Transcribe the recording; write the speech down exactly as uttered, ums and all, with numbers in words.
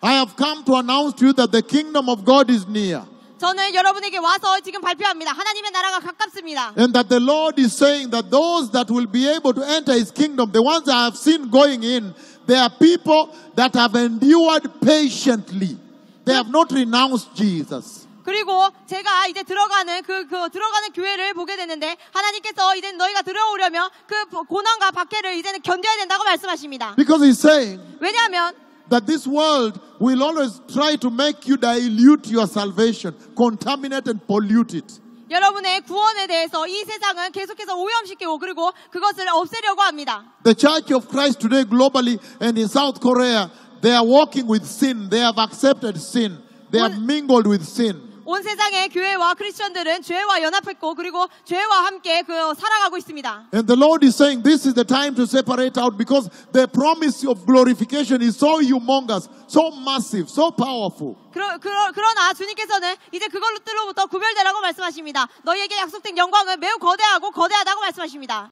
I have come to announce to you that the kingdom of God is near. 저는 여러분에게 와서 지금 발표합니다. 하나님의 나라가 가깝습니다. And that the Lord is saying that those that will be able to enter His kingdom, the ones I have seen going in, they are people that have endured patiently. They have not renounced Jesus. 그리고 제가 이제 들어가는 그, 그 들어가는 교회를 보게 됐는데 하나님께서 이제 너희가 들어오려면 그 고난과 박해를 이제는 견뎌야 된다고 말씀하십니다. Because He's saying 왜냐하면 that this world will always try to make you dilute your salvation, contaminate and pollute it. 여러분의 구원에 대해서 이 세상은 계속해서 오염시키고 그리고 그것을 없애려고 합니다. The Church of Christ today globally and in South Korea, they are walking with sin. They have accepted sin. They have mingled with sin. 온 세상의 교회와 크리스천들은 죄와 연합했고 그리고 죄와 함께 그 살아가고 있습니다. And the Lord is saying this is the time to separate out because the promise of glorification is so humongous, so massive, so powerful. 그러, 그러, 그러나 주님께서는 이제 그걸로 뜰로부터 구별되라고 말씀하십니다. 너희에게 약속된 영광은 매우 거대하고 거대하다고 말씀하십니다.